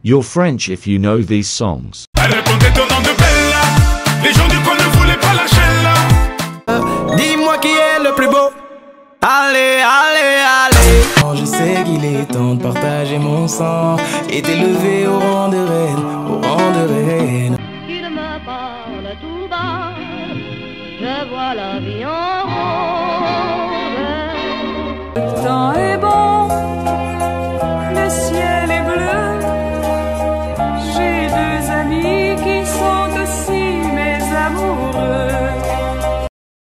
You're French if you know these songs. Elle répondait au nom de Bella. Les gens du coin ne voulaient pas lâcher là. Dis-moi qui est le plus beau. Allez, allez, allez. Je sais qu'il est temps de partager mon sang et d'élever au rang de reine, au rang de reine. Il me parle tout bas, je vois la vie en rose. Le temps est bon.